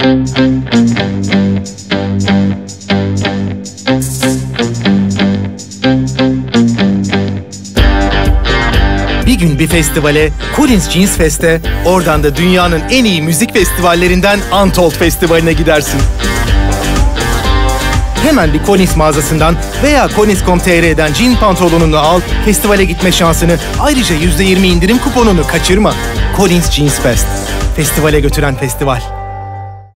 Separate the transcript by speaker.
Speaker 1: Bir gün bir festivale, Collins Jeans Fest'e, oradan da dünyanın en iyi müzik festivallerinden Untold Festivali'ne gidersin. Hemen bir Collins mağazasından veya collins.com.tr'den jean pantolonunu al, festivale gitme şansını, ayrıca %20 indirim kuponunu kaçırma. Collins Jeans Fest, festivale götüren festival.